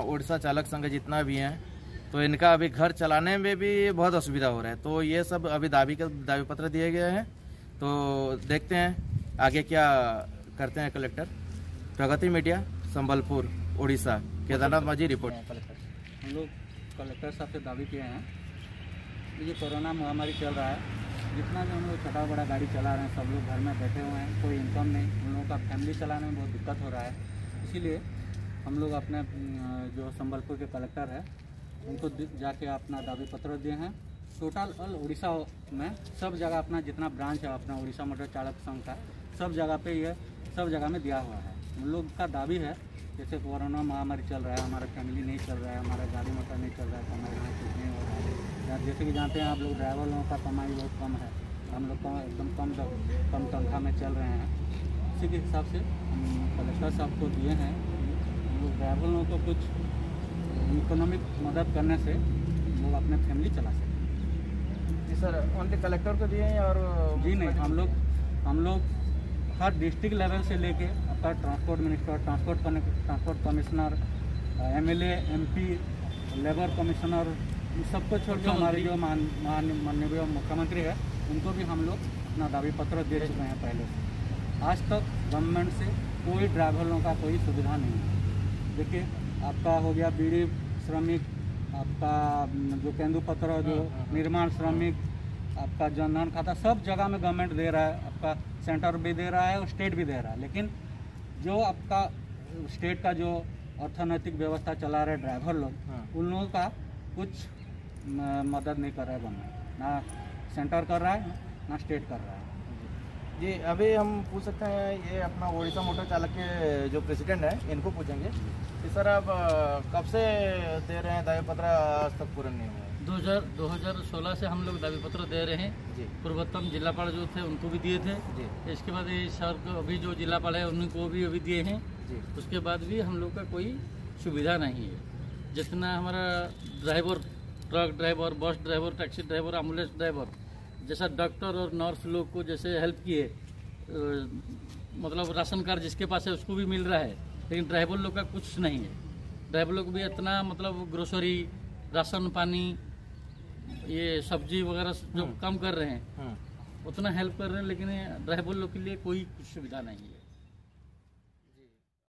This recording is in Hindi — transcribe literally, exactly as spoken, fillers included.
उड़ीसा चालक संघ जितना भी हैं, तो इनका अभी घर चलाने में भी बहुत असुविधा हो रहा है। तो ये सब अभी दावी के दावी पत्र दिए गए हैं, तो देखते हैं आगे क्या करते हैं collector. Pragati media, Sambalpur, Orissa. Kedarnath Majhi report. हम लोग कलेक्टर साहब से दावी किए हैं, ये कोरोना महामारी चल रहा है, जितना भी हम लोग छोटा बड़ा गाड़ी चला रहे हैं, सब लोग घर में बैठे हुए हैं, कोई इनकम नहीं, उन लोगों का फैमिली चलाने में बहुत दिक्कत हो रहा है। इसीलिए हम लोग अपने जो संबलपुर के कलेक्टर है उनको जाके अपना दावी पत्र दिए हैं। टोटल ऑल उड़ीसा में सब जगह अपना जितना ब्रांच है अपना उड़ीसा मोटर चालक संघ का, सब जगह पे ये सब जगह में दिया हुआ है। उन लोग का दावी है जैसे कोरोना महामारी चल रहा है, हमारा फैमिली नहीं चल रहा है, हमारा गाड़ी मोटर नहीं चल रहा है, कमाई यहाँ कुछ नहीं हो रहा है। जैसे कि जानते हैं आप लोग, ड्राइवर लोगों का कमाई बहुत कम है, हम लोग कम एकदम कम कम तनख्वाह में चल रहे हैं। इसी के हिसाब से हम कलेक्टर साहब को दिए हैं, हम लोग ड्राइवर लोगों को कुछ इकोनॉमिक मदद करने से लोग अपने फैमिली चला सकें। जी सर, ओनली कलेक्टर को दिए हैं और जी नहीं, हम लोग हम लोग हर डिस्ट्रिक्ट लेवल से लेके आपका transport minister, transport transport commissioner, MLA, MP, labour commissioner, इन सबको छोड़ के हमारे जो माननीय मुख्यमंत्री है उनको भी हम लोग अपना दावी पत्र दे चुके हैं पहले से। आज तक गवर्नमेंट से कोई ड्राइवर लोगों का कोई सुविधा नहीं है। देखिए, आपका हो गया बीड़ी श्रमिक, आपका जो केंदुपत्र, जो निर्माण श्रमिक, आपका जनधन खाता, सब जगह में गवर्नमेंट दे रहा है, आपका सेंटर भी दे रहा है और स्टेट भी दे रहा है। लेकिन जो आपका स्टेट का जो अर्थनैतिक व्यवस्था चला रहे ड्राइवर लोग, उन लोगों का कुछ मदद नहीं कर रहा है गवर्नमेंट, ना सेंटर कर रहा है ना स्टेट कर रहा है। जी, अभी हम पूछ सकते हैं, ये अपना उड़ीसा मोटर चालक के जो प्रेसिडेंट है इनको पूछेंगे कि सर आप कब से दे रहे हैं दावी पत्र, आज तक पूर्ण नहीं हुआ? दो हज़ार दो हज़ार सोलह से हम लोग दावी पत्र दे रहे हैं जी। पूर्वोत्तम जिलापाल जो थे उनको भी दिए थे जी। इसके बाद ये सर को अभी जो जिलापाल है उनको भी अभी दिए हैं जी। उसके बाद भी हम लोग का कोई सुविधा नहीं है। जितना हमारा driver, truck driver, bus driver, taxi driver, ambulance driver, जैसा डॉक्टर और नर्स लोग को जैसे हेल्प किए, मतलब राशन कार्ड जिसके पास है उसको भी मिल रहा है, लेकिन ड्राइवर लोग का कुछ नहीं है। ड्राइवर लोग भी इतना मतलब ग्रोसरी, राशन पानी, ये सब्जी वगैरह जो काम कर रहे हैं उतना हेल्प कर रहे हैं, लेकिन ड्राइवर लोग के लिए कोई सुविधा नहीं है।